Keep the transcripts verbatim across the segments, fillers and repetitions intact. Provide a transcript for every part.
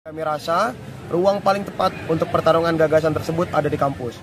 Kami rasa ruang paling tepat untuk pertarungan gagasan tersebut ada di kampus.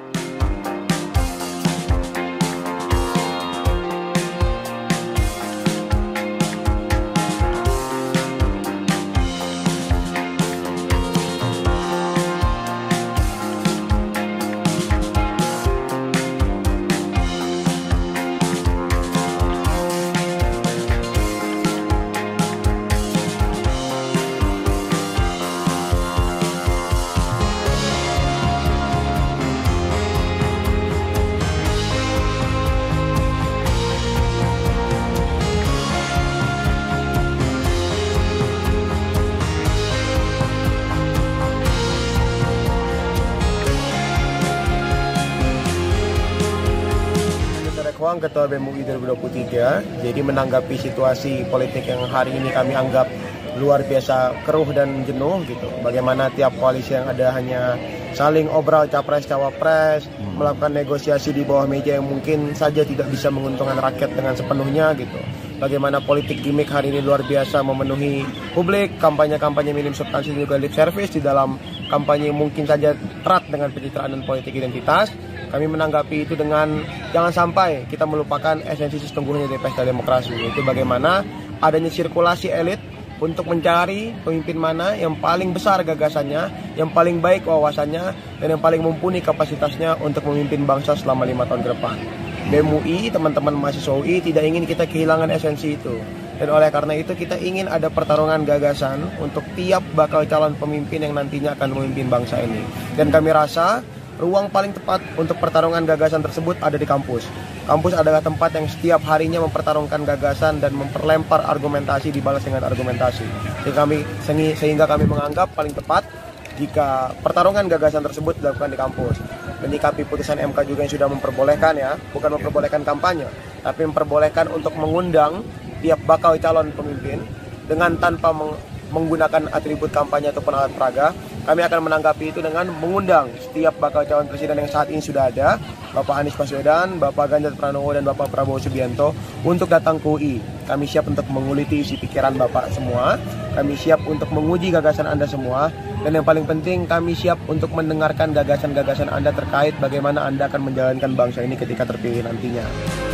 Huang, Ketua B E M U I dua ribu dua puluh tiga, jadi menanggapi situasi politik yang hari ini kami anggap luar biasa keruh dan jenuh gitu. Bagaimana tiap koalisi yang ada hanya saling obrol capres cawapres, hmm. melakukan negosiasi di bawah meja yang mungkin saja tidak bisa menguntungkan rakyat dengan sepenuhnya gitu. Bagaimana politik gimmick hari ini luar biasa memenuhi publik, kampanye-kampanye minim substansi juga lip service di dalam kampanye mungkin saja erat dengan pencitraan dan politik identitas. Kami menanggapi itu dengan jangan sampai kita melupakan esensi sesungguhnya dari pesta demokrasi, yaitu bagaimana adanya sirkulasi elit untuk mencari pemimpin mana yang paling besar gagasannya, yang paling baik wawasannya, dan yang paling mumpuni kapasitasnya untuk memimpin bangsa selama lima tahun ke depan. B E M U I, teman-teman mahasiswa U I tidak ingin kita kehilangan esensi itu. Dan oleh karena itu kita ingin ada pertarungan gagasan untuk tiap bakal calon pemimpin yang nantinya akan memimpin bangsa ini. Dan kami rasa ruang paling tepat untuk pertarungan gagasan tersebut ada di kampus. Kampus adalah tempat yang setiap harinya mempertarungkan gagasan dan memperlempar argumentasi dibalas dengan argumentasi. Sehingga kami, sehingga kami menganggap paling tepat jika pertarungan gagasan tersebut dilakukan di kampus. Menyikapi putusan M K juga yang sudah memperbolehkan ya, bukan memperbolehkan kampanye, tapi memperbolehkan untuk mengundang tiap bakal calon pemimpin dengan tanpa meng menggunakan atribut kampanye ataupun alat peraga. Kami akan menanggapi itu dengan mengundang setiap bakal calon presiden yang saat ini sudah ada, Bapak Anies Baswedan, Bapak Ganjar Pranowo, dan Bapak Prabowo Subianto untuk datang ke U I. Kami siap untuk menguliti isi pikiran Bapak semua, kami siap untuk menguji gagasan Anda semua, dan yang paling penting kami siap untuk mendengarkan gagasan-gagasan Anda terkait bagaimana Anda akan menjalankan bangsa ini ketika terpilih nantinya.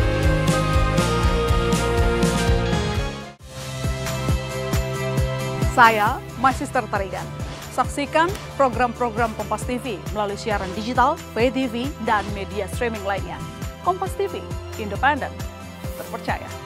Saya, My Sister Tarigan. Saksikan program-program Kompas T V melalui siaran digital, pay T V, dan media streaming lainnya. Kompas T V, independen, terpercaya.